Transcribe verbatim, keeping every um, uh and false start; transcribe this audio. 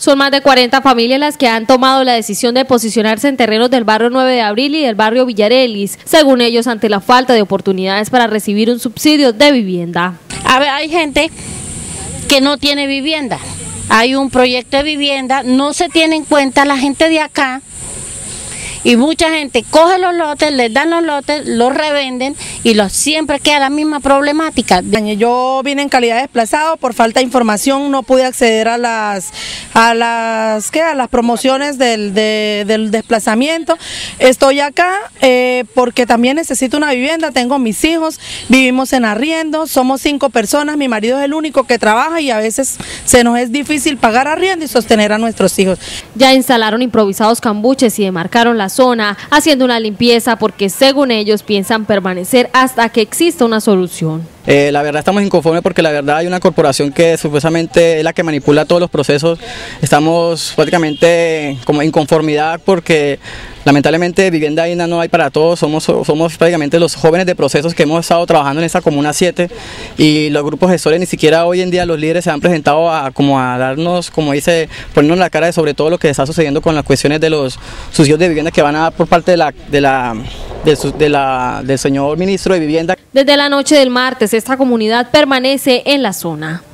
Son más de cuarenta familias las que han tomado la decisión de posicionarse en terrenos del barrio nueve de abril y del barrio Villarelis, según ellos ante la falta de oportunidades para recibir un subsidio de vivienda. A ver, hay gente que no tiene vivienda, hay un proyecto de vivienda, no se tiene en cuenta la gente de acá. Y mucha gente coge los lotes, les dan los lotes, los revenden y los, siempre queda la misma problemática. Yo vine en calidad de desplazado, por falta de información no pude acceder a las a las ¿qué? a las promociones del, de, del desplazamiento. Estoy acá eh, porque también necesito una vivienda, tengo mis hijos, vivimos en arriendo, somos cinco personas, mi marido es el único que trabaja y a veces se nos es difícil pagar arriendo y sostener a nuestros hijos. Ya instalaron improvisados cambuches y demarcaron la zona, haciendo una limpieza porque según ellos piensan permanecer hasta que exista una solución. Eh, la verdad estamos inconformes porque la verdad hay una corporación que supuestamente es la que manipula todos los procesos. Estamos prácticamente como inconformidad porque lamentablemente vivienda digna no hay para todos. Somos, somos prácticamente los jóvenes de procesos que hemos estado trabajando en esta Comuna siete y los grupos gestores, ni siquiera hoy en día los líderes se han presentado a, como a darnos, como dice, ponernos la cara de sobre todo lo que está sucediendo con las cuestiones de los subsidios de vivienda que van a dar por parte de la, de la, de su, de la, del señor ministro de Vivienda. Desde la noche del martes, esta comunidad permanece en la zona.